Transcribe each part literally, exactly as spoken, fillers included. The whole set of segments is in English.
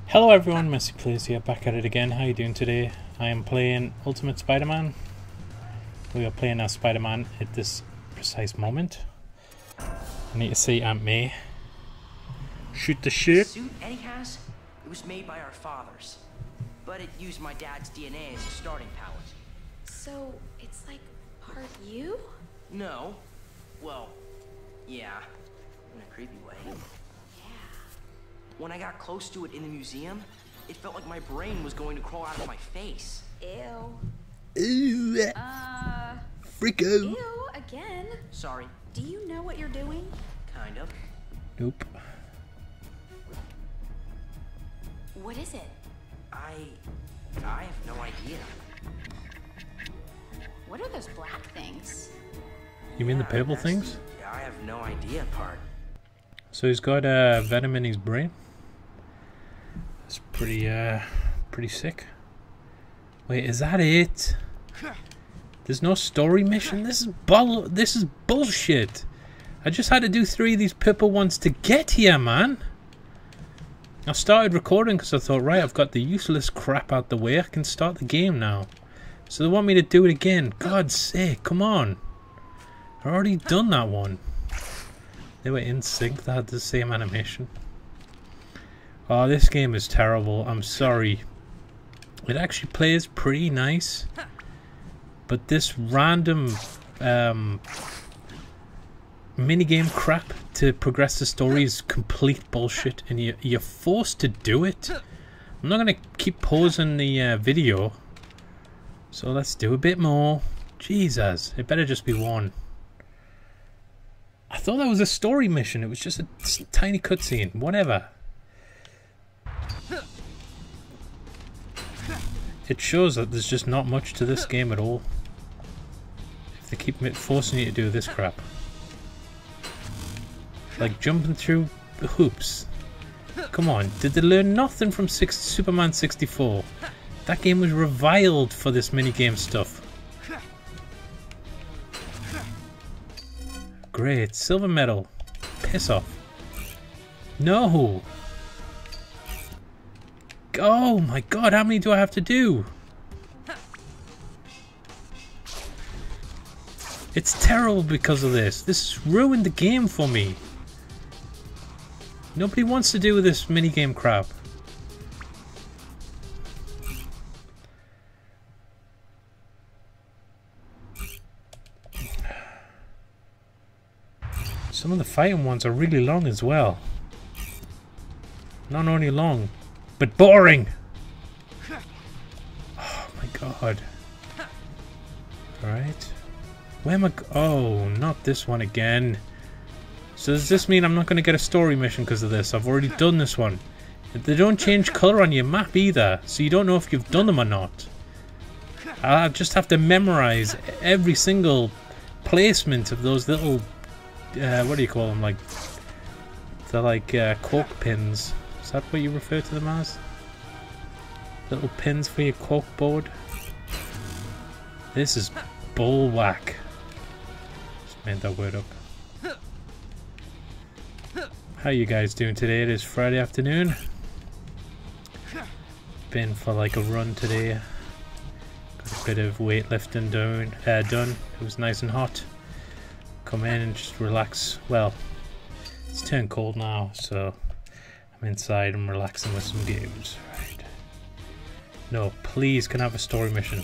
Hello everyone, MessyPlays here, back at it again. How are you doing today? I am playing Ultimate Spider-Man. We are playing as Spider-Man at this precise moment. I need to see Aunt May. Shoot the shit. The suit Eddie has, it was made by our fathers, but it used my dad's D N A as a starting palette. So, it's like part you? No. Well, yeah, in a creepy way. When I got close to it in the museum, it felt like my brain was going to crawl out of my face. Ew. Ooh. Uh. Freako. Ew, again. Sorry. Do you know what you're doing? Kind of. Nope. What is it? I... I have no idea. What are those black things? You mean the Yeah, purple that's things? the I have no idea part. So he's got uh, venom in his brain. It's pretty, uh, pretty sick. Wait, is that it? There's no story mission? This is bull. This is bullshit. I just had to do three of these purple ones to get here, man. I started recording because I thought, right, I've got the useless crap out the way. I can start the game now. So they want me to do it again. God's sake, come on. I've already done that one. They were in sync. They had the same animation. Oh, this game is terrible. I'm sorry. It actually plays pretty nice, but this random um, minigame crap to progress the story is complete bullshit, and you, you're forced to do it. I'm not going to keep pausing the uh, video, so let's do a bit more. Jesus, it better just be one. I thought that was a story mission. It was just a tiny cutscene. Whatever. It shows that there's just not much to this game at all. If they keep forcing you to do this crap. Like jumping through hoops. Come on, did they learn nothing from six Superman sixty-four? That game was reviled for this minigame stuff. Great, silver medal. Piss off. No! Oh my god, how many do I have to do? It's terrible because of this. This has ruined the game for me. Nobody wants to do this minigame crap. Some of the fighting ones are really long as well. Not only long, but boring! Oh my god. Alright. Where am I go- Oh, not this one again. So does this mean I'm not going to get a story mission because of this? I've already done this one. They don't change colour on your map either, so you don't know if you've done them or not. I just have to memorise every single placement of those little... Uh, what do you call them? Like... They're like uh, cork pins. Is that what you refer to them as? Little pins for your cork board? This is bull whack. Just made that word up. How you guys doing today? It is Friday afternoon. Been for like a run today. Got a bit of weightlifting done. Uh, done. It was nice and hot. Come in and just relax. Well, it's turned cold now, so I'm inside and relaxing with some games. Right. No, please, can I have a story mission?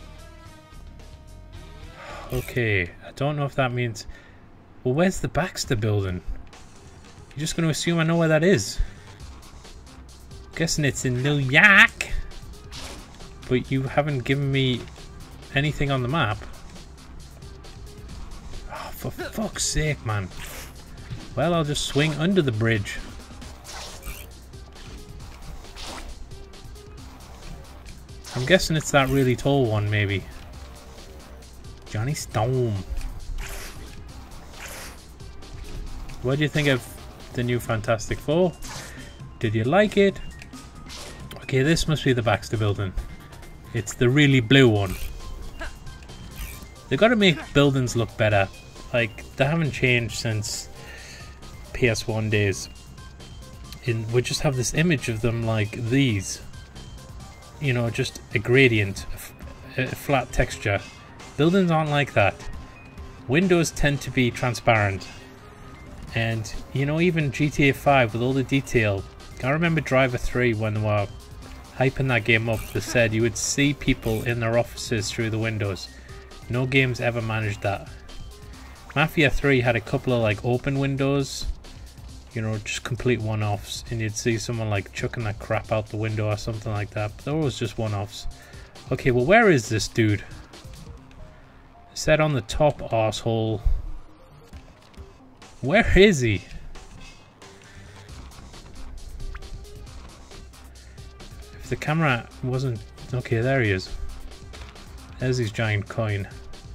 Okay, I don't know if that means... Well, where's the Baxter building? You're just going to assume I know where that is. I'm guessing it's in New York. But you haven't given me anything on the map. Oh, for fuck's sake, man. Well, I'll just swing under the bridge. I'm guessing it's that really tall one, maybe. Johnny Storm. What do you think of the new Fantastic Four? Did you like it? Okay, this must be the Baxter building. It's the really blue one. They've got to make buildings look better. Like, they haven't changed since P S one days. in we just have this image of them like these. You know, just a gradient, a, a flat texture. Buildings aren't like that. Windows tend to be transparent. And, you know, even G T A five with all the detail. I remember Driver three when they were hyping that game up. They said you would see people in their offices through the windows. No games ever managed that. Mafia three had a couple of like open windows. You know, just complete one-offs. And you'd see someone like chucking that crap out the window or something like that. But they were always just one-offs. Okay, well where is this dude? Set on the top, arsehole. Where is he? If the camera wasn't... Okay, there he is. There's his giant coin.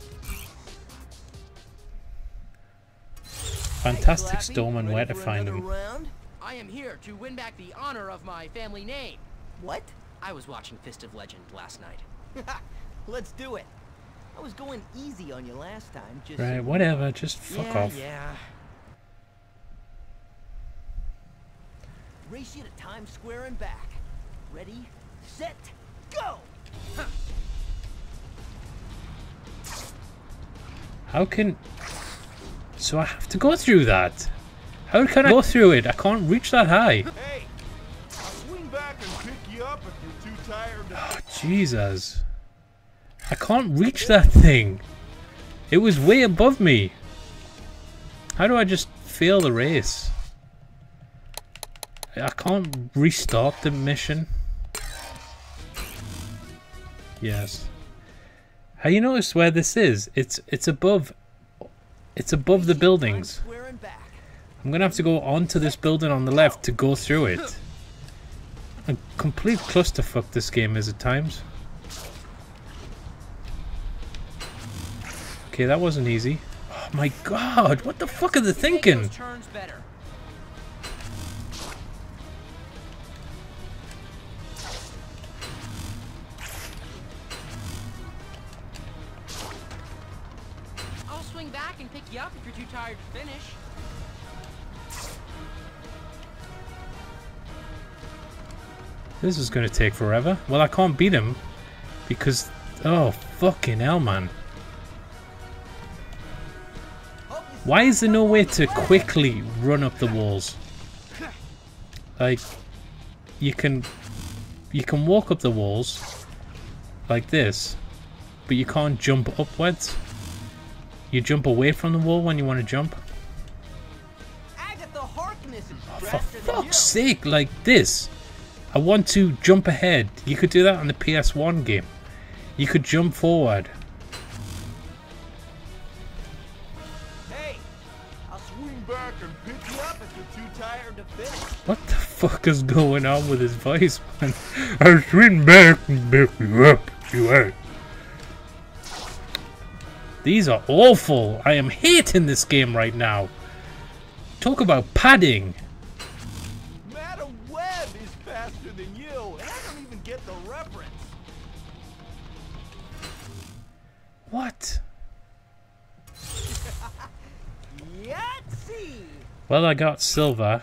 Fantastic storm and where to find him. Round? I am here to win back the honor of my family name. What? I was watching Fist of Legend last night. Let's do it. I was going easy on you last time. Just Right, whatever, just fuck yeah, off. Yeah. Race you to Times Square and back. Ready, set, go! Huh. How can... So I have to go through that? How can I go through it? I can't reach that high. Hey, I'll swing back and pick you up if you're too tired to... Oh, Jesus. I can't reach that thing. It was way above me. How do I just fail the race? I can't restart the mission. Yes. Have you noticed where this is? It's it's above it's above the buildings. I'm gonna have to go onto this building on the left to go through it. A complete clusterfuck this game is at times. Okay, that wasn't easy. Oh my god, what the fuck are they thinking? Turns better. I'll swing back and pick you up if you're too tired to finish. This is going to take forever. Well, I can't beat him because... Oh, fucking hell, man. Why is there no way to quickly run up the walls? Like, you can... You can walk up the walls like this, but you can't jump upwards. You jump away from the wall when you want to jump. Oh, for fuck's sake, like this. I want to jump ahead. You could do that on the P S one game. You could jump forward. Hey, I'll swing back and pick you up if you're too tired to finish. What the fuck is going on with his voice, man? I'll swing back and pick you up if you are. These are awful. I am hating this game right now. Talk about padding. Madam Web is faster than you, and I don't even get the reference. What? Yahtzee! Well, I got silver.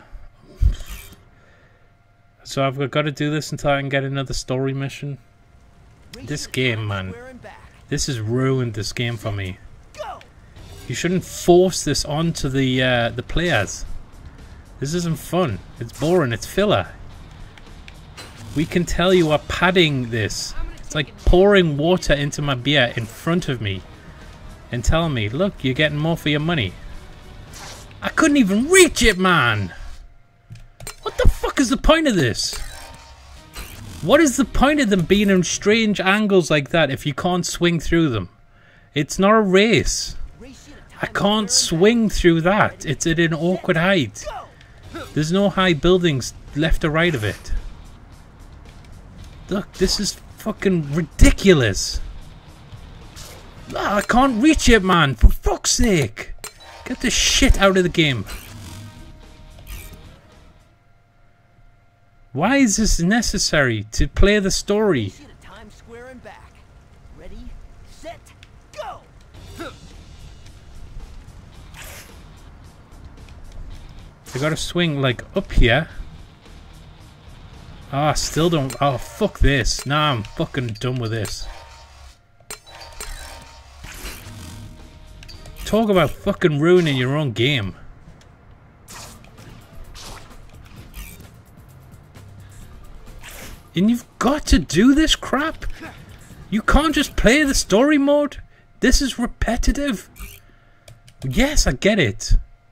So I've got to do this until I can get another story mission. This game, man. This has ruined this game for me. You shouldn't force this onto the uh, the players. This isn't fun. It's boring. It's filler. We can tell you are padding this. It's like pouring water into my beer in front of me and telling me, look, you're getting more for your money. I couldn't even reach it, man. What the fuck is the point of this? What is the point of them being in strange angles like that if you can't swing through them? It's not a race. I can't swing through that. It's at an awkward height. There's no high buildings left or right of it. Look, this is fucking ridiculous. Ah, I can't reach it, man. For fuck's sake. Get the shit out of the game. Why is this necessary to play the story? Times Square and back. Ready, set, go. I gotta swing like up here Oh, I still don't... Oh, fuck this. Nah, I'm fucking done with this. Talk about fucking ruining your own game. And you've got to do this crap? You can't just play the story mode? This is repetitive. Yes, I get it.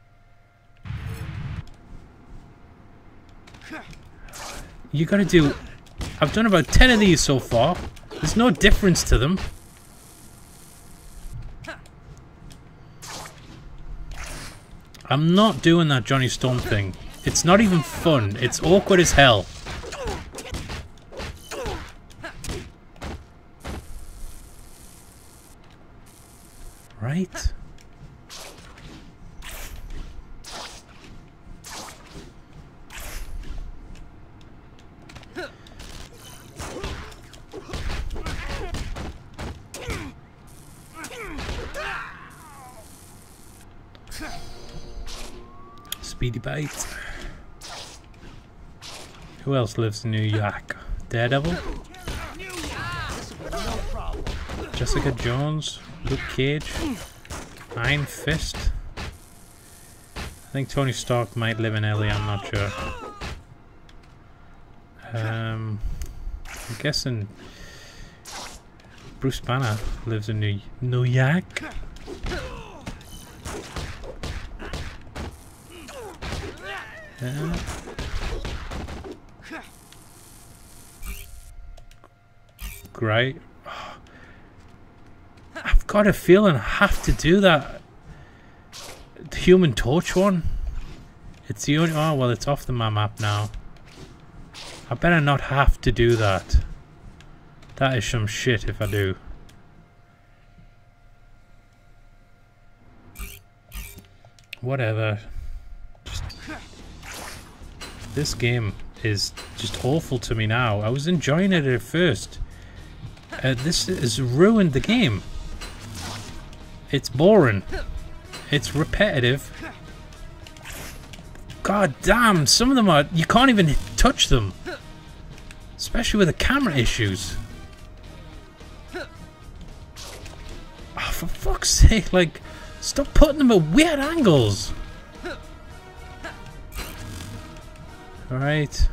You gotta do... I've done about ten of these so far. There's no difference to them. I'm not doing that Johnny Storm thing. It's not even fun. It's awkward as hell. Right? Speedy bite. Who else lives in New York? Daredevil? Jessica Jones? Luke Cage? Iron Fist? I think Tony Stark might live in L A, I'm not sure. Um, I'm guessing Bruce Banner lives in New, New York. Uh, great. I've got a feeling I have to do that. The Human Torch one. It's the only... Oh, well, it's off the my map now. I better not have to do that. That is some shit if I do. Whatever. Just, this game is just awful to me now. I was enjoying it at first. Uh, this has ruined the game. It's boring. It's repetitive. God damn, some of them are... You can't even touch them. Especially with the camera issues. Oh, for fuck's sake, like... Stop putting them at weird angles. Alright.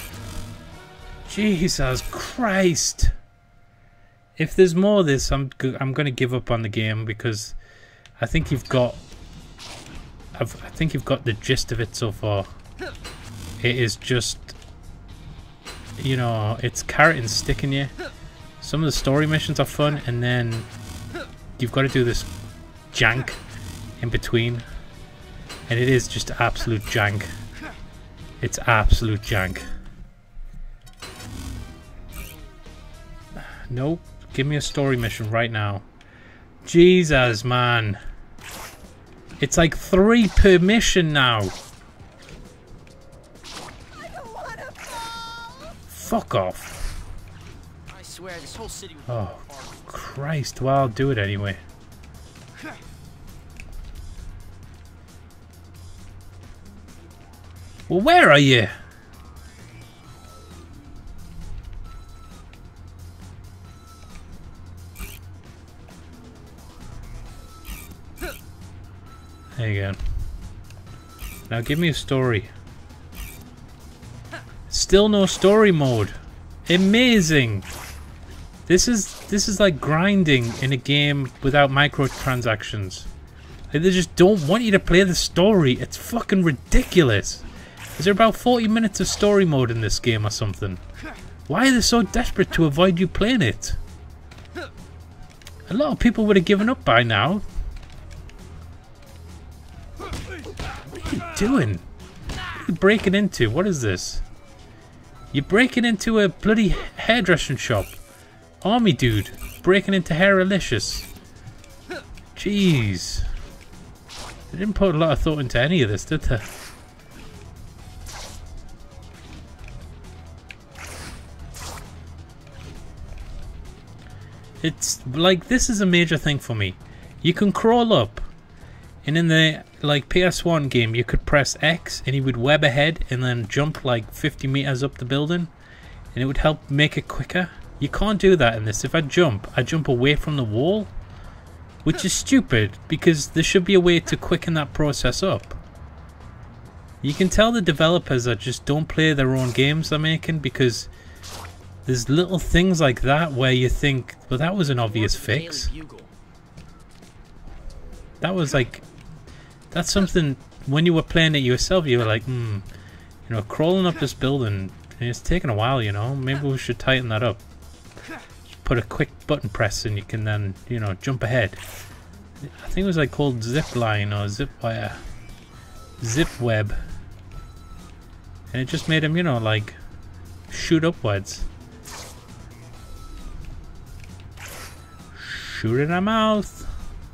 Jesus Christ. If there's more of this, I'm I'm going to give up on the game because I think you've got I've, I think you've got the gist of it so far. It is just, you know, it's carrot and stick in you. Some of the story missions are fun, and then you've got to do this jank in between, and it is just absolute jank. It's absolute jank. Nope. Give me a story mission right now. Jesus, man. It's like three per mission now. I don't wanna fall. Fuck off. I swear this whole city was Oh, Christ. Well, I'll do it anyway. Well, where are you? There you go. Now give me a story. Still no story mode. Amazing. This is this is like grinding in a game without microtransactions. Like, they just don't want you to play the story. It's fucking ridiculous. Is there about forty minutes of story mode in this game or something? Why are they so desperate to avoid you playing it? A lot of people would have given up by now. What are you doing? What are you breaking into? What is this? You're breaking into a bloody hairdressing shop. Army dude. Breaking into Hairalicious. Jeez. They didn't put a lot of thought into any of this, did they? It's like, this is a major thing for me. You can crawl up, and in the like P S one game you could press X and he would web ahead and then jump like fifty meters up the building. and it would help make it quicker. You can't do that in this. If I jump, I jump away from the wall, which is stupid because there should be a way to quicken that process up. You can tell the developers that just don't play their own games they're making, because there's little things like that where you think, well, that was an obvious fix. That was like, that's something, when you were playing it yourself, you were like, hmm, you know, crawling up this building, it's taking a while, you know, maybe we should tighten that up. Put a quick button press and you can then, you know, jump ahead. I think it was like called zip line or zip wire. Zip web. And it just made him, you know, like, shoot upwards. Shoot in the mouth.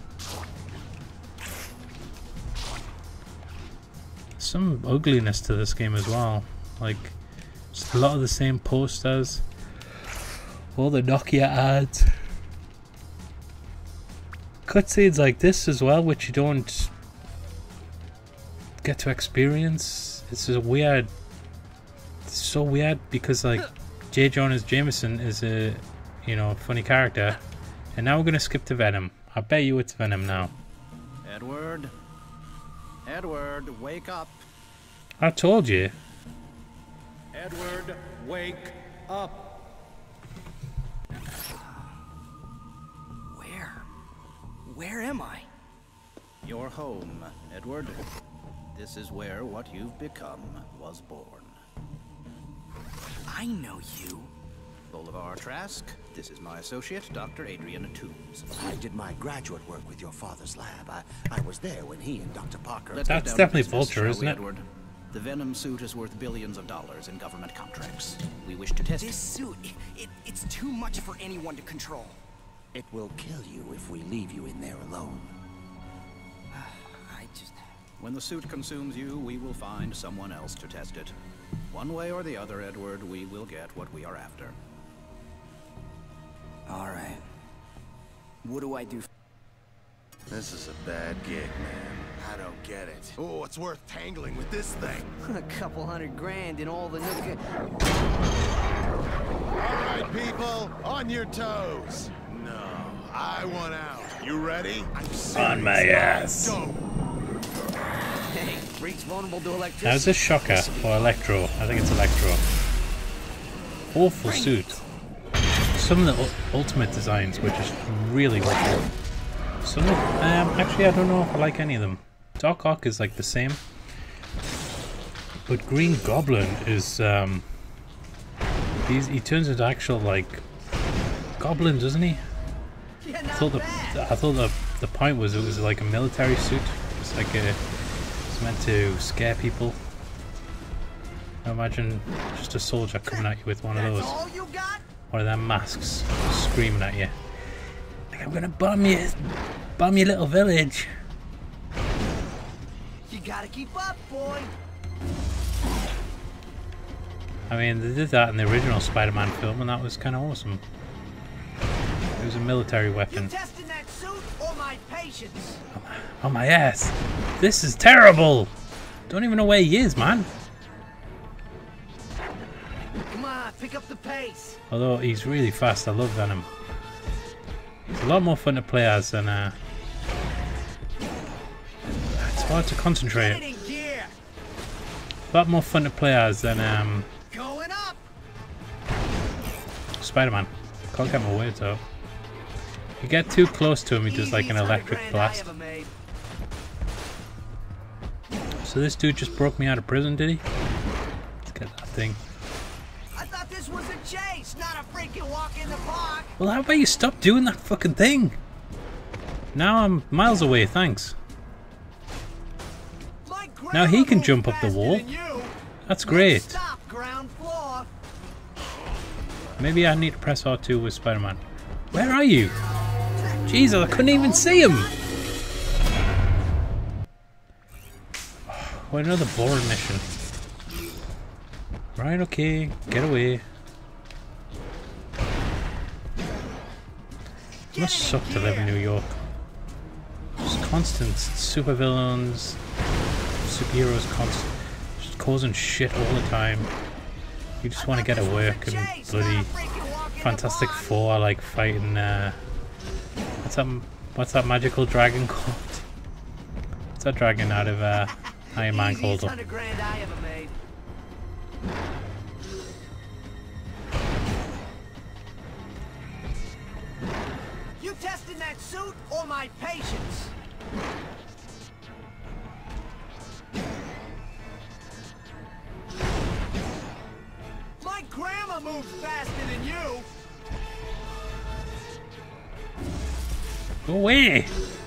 Some ugliness to this game as well. Like, just a lot of the same posters. All the Nokia ads. Cutscenes like this as well, which you don't get to experience. It's just weird. It's so weird because, like, J. Jonah Jameson is a, you know, funny character. And now we're gonna skip to Venom. I bet you it's Venom now. Edward. Edward, wake up. I told you. Edward, wake up. Where? Where am I? Your home, Edward. This is where what you've become was born. I know you. Bolivar Trask, this is my associate, Doctor Adrian Toombs. I did my graduate work with your father's lab. I, I was there when he and Doctor Parker... Let's That's get down definitely to business, Vulture, shall isn't we, it? Edward? The Venom suit is worth billions of dollars in government contracts. We wish to test This it. suit, it, it's too much for anyone to control. It will kill you if we leave you in there alone. I just... When the suit consumes you, we will find someone else to test it. One way or the other, Edward, we will get what we are after. All right. What do I do? This is a bad gig, man. I don't get it. Oh, it's worth tangling with this thing. A couple hundred grand in all the nook. All right, people, on your toes. No, I want out. You ready? I'm serious. On my ass. Go. Hey, freaks vulnerable to electricity. Now is this Shocker or Electro? I think it's Electro. Awful suit. Some of the u ultimate designs were just really awful. Some of, um, actually I don't know if I like any of them. Doc Ock is like the same. But Green Goblin is, um... He's, he turns into actual, like, goblin, doesn't he? Yeah, I not thought the, bad. I thought the, the point was it was like a military suit. It's like a... It's meant to scare people. Now imagine just a soldier coming at you with one of That's those. all you got? One of them masks screaming at you. Like, I'm gonna bomb you, bomb your little village. You gotta keep up, boy. I mean, they did that in the original Spider-Man film, and that was kind of awesome. It was a military You weapon. testing that suit or my patience? Oh my ass! This is terrible. Don't even know where he is, man. Come on, pick up the pace. Although he's really fast, I love Venom. It's a lot more fun to play as than uh. It's hard to Get it concentrate. in gear. A lot more fun to play as than um. Going up. Spider-Man. Can't get my words out. If you get too close to him, he does like an Easiest hundred electric grand I blast. ever made. So this dude just broke me out of prison, did he? Let's get that thing. I thought this was a chase, not a freaking walk in the park. Well, how about you stop doing that fucking thing? Now I'm miles away, thanks. My Now he grandma can moves jump up the faster wall. than you. That's Let's great. Stop, ground floor. Maybe I need to press R two with Spider-Man. Where are you? Jesus, I couldn't even see him! Oh, another boring mission. Right, okay, get away. It must suck to live in New York. Just constant supervillains, superheroes, constant, just causing shit all the time. You just want to get to work and bloody Fantastic Four. I like fighting. Uh, what's that? What's that magical dragon called? What's that dragon out of uh, Iron Man called? Up? You testing that suit or my patience? My grandma moves faster than you. Go away!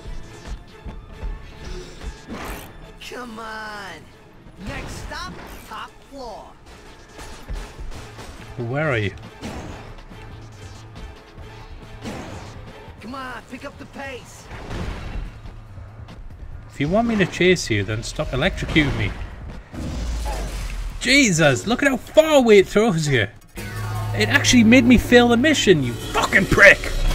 Come on. Next stop, top floor. Where are you? Come on, pick up the pace. If you want me to chase you, then stop electrocuting me. Jesus, look at how far away it throws you. It actually made me fail the mission, you fucking prick.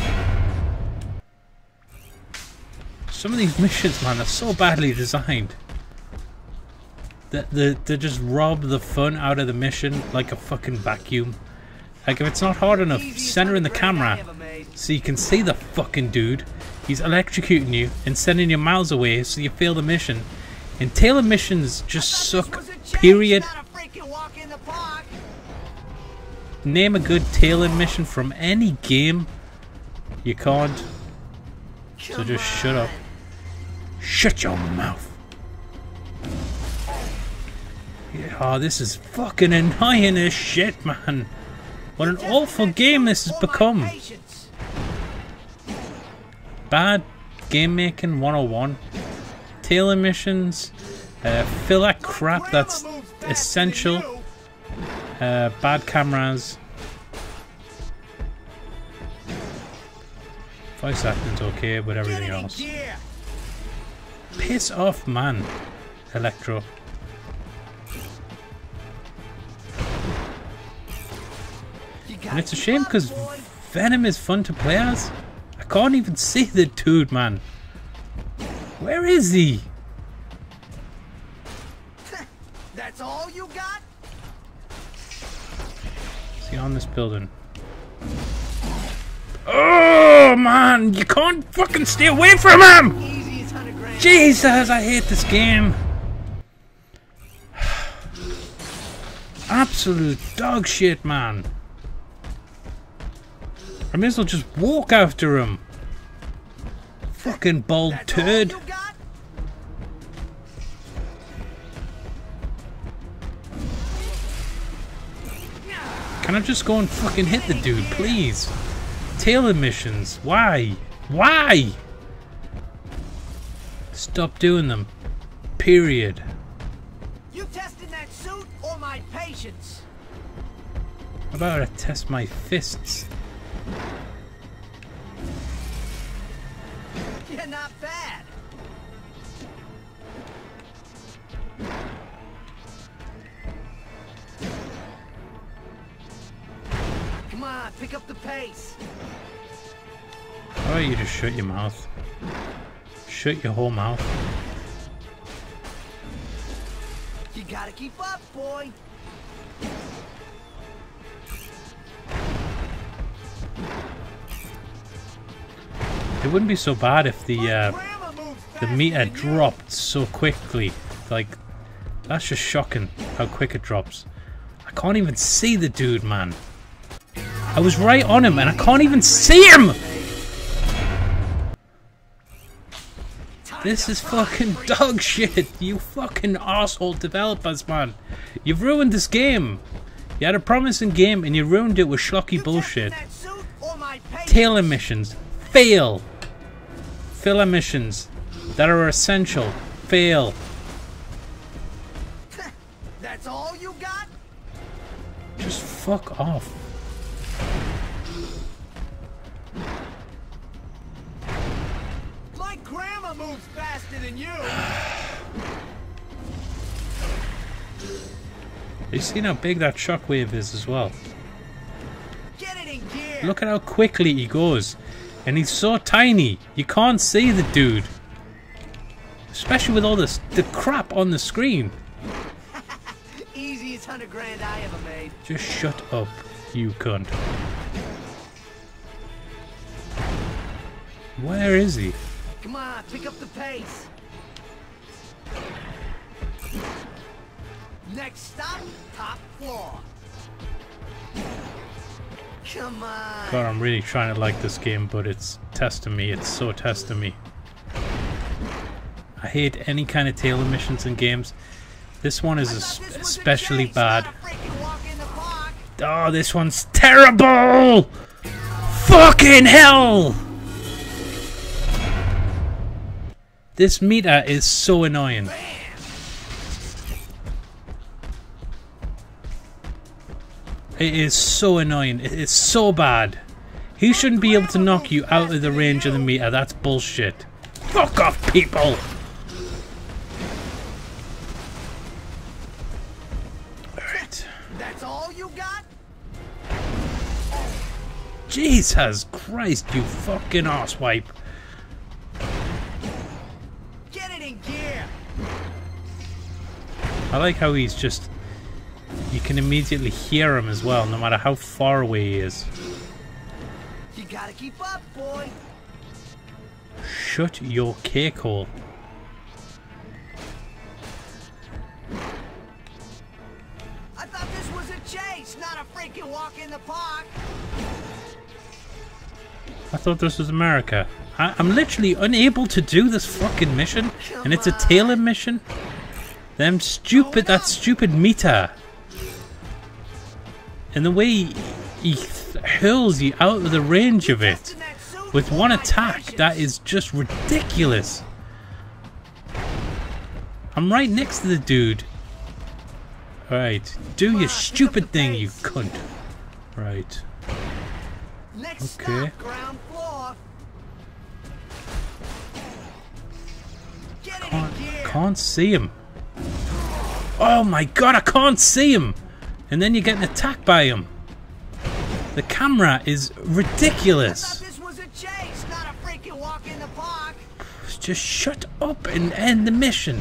Some of these missions, man, are so badly designed. That they, they just rob the fun out of the mission like a fucking vacuum. Like, if it's not hard enough centering the camera so you can see the fucking dude, he's electrocuting you and sending you miles away so you fail the mission. And tailor missions just suck, period. Name a good tailor mission from any game. You can't. So just shut up. Shut your mouth. Yeah, oh, this is fucking annoying as shit, man. What an awful game this has become. Bad game making one oh one. Tailor missions. Uh, fill that crap that's essential. Uh, bad cameras. Voice acting's okay, but everything else. Piss off, man. Electro. And it's a shame because Venom is fun to play as. I can't even see the dude, man. Where is he? That's all you got? Is he on this building? Oh man, you can't fucking stay away from him! Jesus, I hate this game. Absolute dog shit, man. I may as well just walk after him. Fucking bald turd. Can I just go and fucking hit the dude, please? Tailor missions. Why? Why? Stop doing them. Period. You testing that suit or my patience? How about I test my fists? You're not bad. Come on, pick up the pace. How about you just shut your mouth? Shut your whole mouth. You gotta keep up, boy. It wouldn't be so bad if the uh, the meter dropped so quickly. Like, that's just shocking how quick it drops. I can't even see the dude, man. I was right on him and I can't even see him! This is fucking dog shit. You fucking asshole developers, man. You've ruined this game. You had a promising game and you ruined it with schlocky bullshit. Tailor missions. Fail. Filler missions that are essential. Fail. That's all you got? Just fuck off. My grandma moves faster than you. You seen how big that shockwave is as well? Get it in gear. Look at how quickly he goes. And he's so tiny, you can't see the dude. Especially with all this the crap on the screen. Easiest hundred grand I ever made. Just shut up, you cunt. Where is he? Come on, pick up the pace. Next stop, top floor. Come on. God, I'm really trying to like this game, but it's testing me. It's so testing me. I hate any kind of tailor missions in games. This one is es especially bad. Oh, this one's terrible! Fucking hell! This meter is so annoying. It is so annoying. It is so bad. He shouldn't be able to knock you out of the range of the meter. That's bullshit. Fuck off, people! Alright. That's all you got? Jesus Christ, you fucking arsewipe. Get it in gear. I like how he's just... You can immediately hear him as well, no matter how far away he is. You gotta keep up, boy. Shut your cake hole. I thought this was a chase, not a freaking walk in the park. I thought this was America. I I'm literally unable to do this fucking mission, and it's a tailor mission. Them stupid, that stupid meter. And the way he, he hurls you out of the range of it with one attack, that is just ridiculous. I'm right next to the dude. Alright, do your stupid thing, you cunt. Right. Okay. Can't, can't see him. Oh my god, I can't see him! And then you're getting attacked by him. The camera is ridiculous. I thought this was a chase, not a freaking walk in the park. Just shut up and end the mission.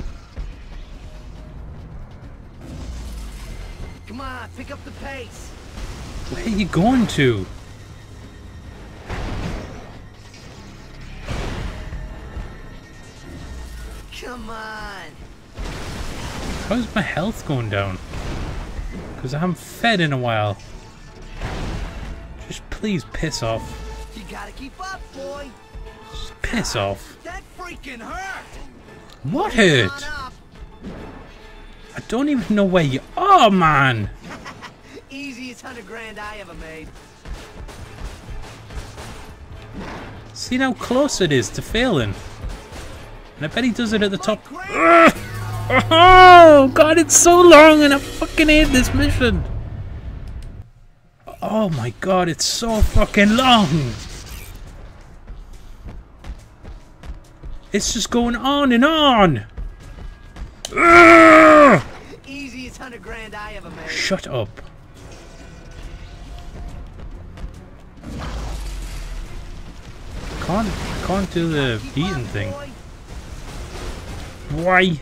Come on, pick up the pace. Where are you going to? Come on. How's my health going down? Because I haven't fed in a while. Just please piss off. You gotta keep up, boy. Just piss off. That freaking hurt. What hurt? I don't even know where you are, man. Easiest hundred grand I ever made. See how close it is to failing. And I bet he does it at the top. Ugh! Oh god, it's so long and I fucking hate this mission. Oh my god, it's so fucking long. It's just going on and on. Ugh! Easiest hundred grand I ever made. Shut up. Can't can't do the eating thing. Why?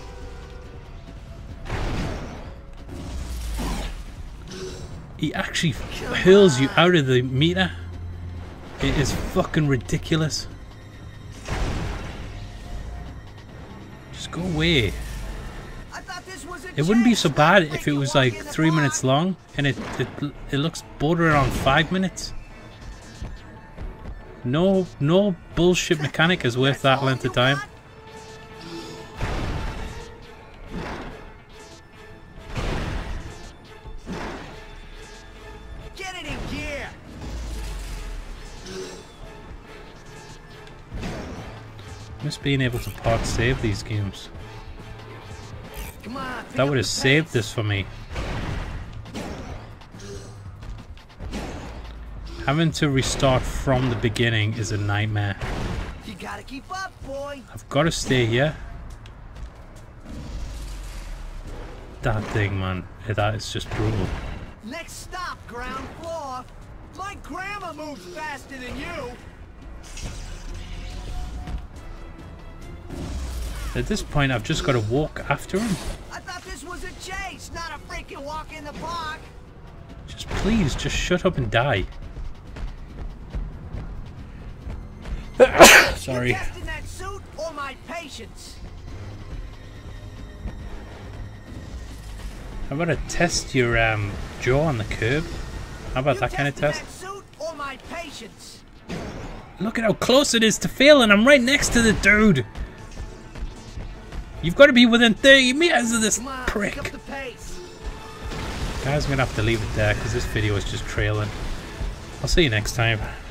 He actually hurls you out of the meter. It is fucking ridiculous. Just go away. It wouldn't be so bad if it was like three minutes long and it it, it looks bordering on five minutes. No, no bullshit mechanic is worth that length of time. Get it in gear. Miss being able to part save these games. Come on, That would have saved this for me. Having to restart from the beginning is a nightmare. You gotta keep up, boy. I've got to stay here. That thing, man. That is just brutal. Next stop, ground floor. My grandma moves faster than you. At this point, I've just got to walk after him. I thought this was a chase, not a freaking walk in the park. please, just shut up and die. Sorry. You testing that suit or my patience? How about I test your um, jaw on the curb? How about You that kind of testing test? that suit or my patience? Look at how close it is to failing. I'm right next to the dude. You've got to be within thirty meters of this Come on, prick. pick up the pace. Guys, I'm going to have to leave it there because this video is just trailing. I'll see you next time.